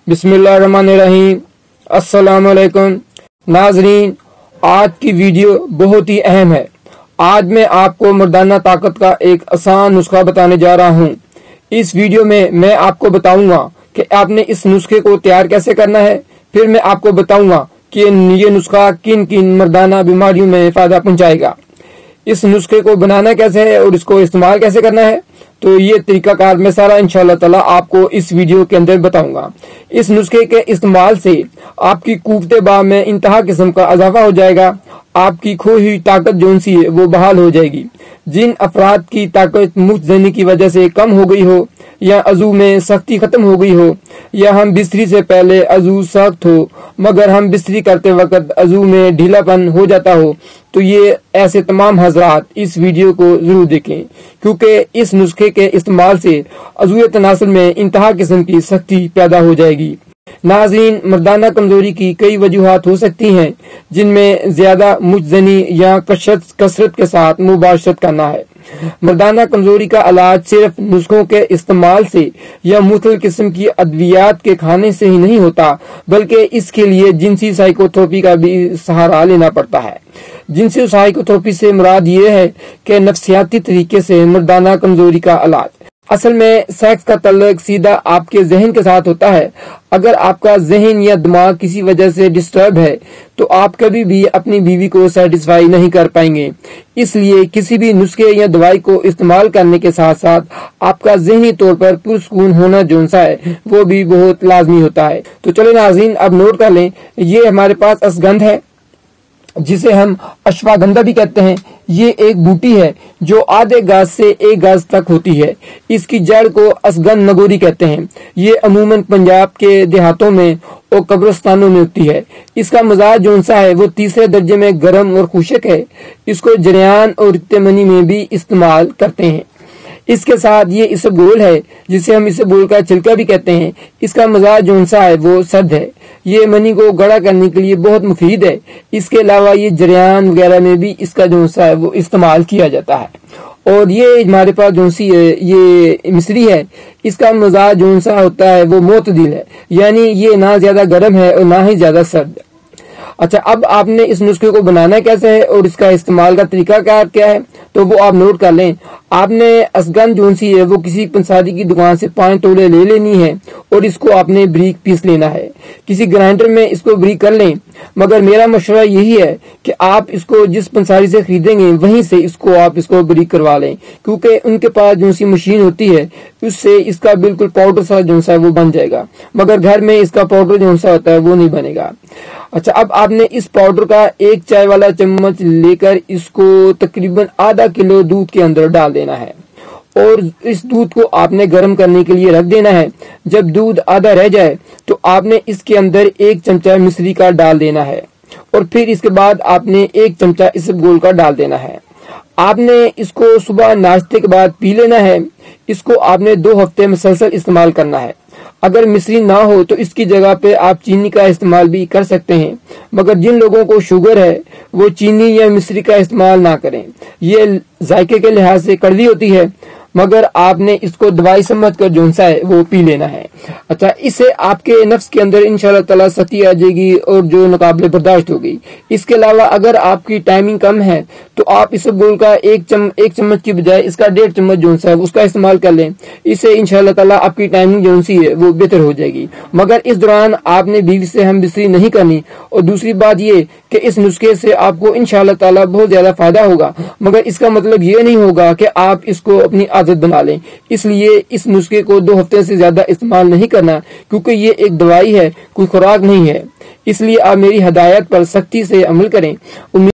बिस्मिल्लाहिर्रहमानिर्रहीम। अस्सलाम वालेकुम नाजरीन, आज की वीडियो बहुत ही अहम है। आज मैं आपको मर्दाना ताकत का एक आसान नुस्खा बताने जा रहा हूँ। इस वीडियो में मैं आपको बताऊंगा कि आपने इस नुस्खे को तैयार कैसे करना है। फिर मैं आपको बताऊंगा कि ये नुस्खा किन किन मर्दाना बीमारियों में फायदा पहुंचाएगा। इस नुस्खे को बनाना कैसे है और इसको इस्तेमाल कैसे करना है, तो ये तरीकाकार मैं सारा इंशाअल्लाह ताला आपको इस वीडियो के अंदर बताऊंगा। इस नुस्खे के इस्तेमाल से आपकी कुव्वते बा में इंतहा किस्म का इजाफा हो जाएगा। आपकी खोई हुई ताकत जो सी है वो बहाल हो जाएगी। जिन अफराद की ताकत मुफ्तजनी की वजह से कम हो गई हो, या अजू में सख्ती खत्म हो गई हो, या हम बिस्तरी से पहले अजू सख्त हो मगर हम बिस्तरी करते वक्त अजू में ढीलापन हो जाता हो, तो ये ऐसे तमाम हजरात इस वीडियो को जरूर देखें, क्योंकि इस नुस्खे के इस्तेमाल से अजूए तनासुल में इंतहा किस्म की सख्ती पैदा हो जाएगी। नाज़रीन, मर्दाना कमजोरी की कई वजूहात हो सकती हैं, जिनमें ज्यादा मुजजनी या कसरत के साथ मुबाशरत करना है। मर्दाना कमजोरी का इलाज सिर्फ नुस्खों के इस्तेमाल से या मुख्तलिफ किस्म की अद्वियात के खाने से ही नहीं होता, बल्कि इसके लिए जिनसी साइकोथेरेपी का भी सहारा लेना पड़ता है। जिनसी साइकोथेरेपी से मुराद ये है कि नफ्सियाती तरीके से मर्दाना कमजोरी का इलाज। असल में सेक्स का तल्लुक सीधा आपके जहन के साथ होता है। अगर आपका जहन या दिमाग किसी वजह से डिस्टर्ब है तो आप कभी भी अपनी बीवी को सेटिस्फाई नहीं कर पाएंगे। इसलिए किसी भी नुस्खे या दवाई को इस्तेमाल करने के साथ साथ आपका जहनी तौर पर पुरसकून होना जो सा है वो भी बहुत लाजमी होता है। तो चलो नाज़रीन, अब नोट कर लें, ये हमारे पास अश्वगंध है जिसे हम अश्वगंधा भी कहते हैं। ये एक बूटी है जो आधे गज से 1 गज तक होती है। इसकी जड़ को अश्वगंध नगोरी कहते हैं। ये अमूमन पंजाब के देहातों में और कब्रिस्तानों में होती है। इसका मिजाज जो सा है वो तीसरे दर्जे में गर्म और खुशक है। इसको जरियान और रिक्तमनी में भी इस्तेमाल करते हैं। इसके साथ ये इसबगोल है जिसे हम इसबगोल का छिलका भी कहते हैं। इसका मिजाज जो सा है वो सर्द है। ये मनी को गड़ा करने के लिए बहुत मुफीद है। इसके अलावा ये जरियान वगैरह में भी इसका जो सा है वो इस्तेमाल किया जाता है। और ये हमारे पास जो सी है ये मिस्री है। इसका मिजाज जो सा होता है वो मोतदिल है, यानी ये ना ज्यादा गर्म है और ना ही ज्यादा सर्द। अच्छा, अब आपने इस नुस्खे को बनाना कैसे है और इसका इस्तेमाल का तरीका क्या है, तो वो आप नोट कर लें। आपने अश्वगंध जो सी है वो किसी पंसारी की दुकान से 5 तोड़े ले लेनी है और इसको आपने बारीक पीस लेना है। किसी ग्राइंडर में इसको बारीक कर लें, मगर मेरा मशवरा यही है कि आप इसको जिस पंसारी से खरीदेंगे वहीं से इसको बारीक करवा लें, क्योंकि उनके पास जो सी मशीन होती है उससे इसका बिल्कुल पाउडर सा जो सा वो बन जाएगा, मगर घर में इसका पाउडर जो सा होता है वो नहीं बनेगा। अच्छा, अब आपने इस पाउडर का 1 चाय वाला चम्मच लेकर इसको तकरीबन आधा किलो दूध के अंदर डाल देना है और इस दूध को आपने गर्म करने के लिए रख देना है। जब दूध आधा रह जाए तो आपने इसके अंदर 1 चमचा मिश्री का डाल देना है और फिर इसके बाद आपने 1 चमचा इसबगोल का डाल देना है। आपने इसको सुबह नाश्ते के बाद पी लेना है। इसको आपने 2 हफ्ते मुसलसल इस्तेमाल करना है। अगर मिश्री ना हो तो इसकी जगह पे आप चीनी का इस्तेमाल भी कर सकते हैं, मगर जिन लोगों को शुगर है वो चीनी या मिश्री का इस्तेमाल ना करें। ये जायके के लिहाज से कड़वी होती है, मगर आपने इसको दवाई समझकर जो सा है वो पी लेना है। अच्छा, इससे आपके नफ्स के अंदर इंशाअल्लाह ताला सख्ती आ जाएगी और जो नाकाबिले बर्दाश्त होगी। इसके अलावा अगर आपकी टाइमिंग कम है तो आप इसबगोल का 1 चम्मच की बजाय इसका 1.5 चम्मच जो सा है उसका इस्तेमाल कर लें। इससे इंशाअल्लाह ताला आपकी टाइमिंग जो सी है वो बेहतर हो जाएगी। मगर इस दौरान आपने बीवी से हम बिस्तरी नहीं करनी। और दूसरी बात ये कि इस नुस्खे से आपको इंशाअल्लाह ताला बहुत ज्यादा फायदा होगा, मगर इसका मतलब ये नहीं होगा कि आप इसको अपनी आदत बना लें। इसलिए इस नुस्खे को 2 हफ्ते से ज्यादा इस्तेमाल नहीं करना, क्योंकि ये एक दवाई है, कोई खुराक नहीं है। इसलिए आप मेरी हदायत पर सख्ती से अमल करें।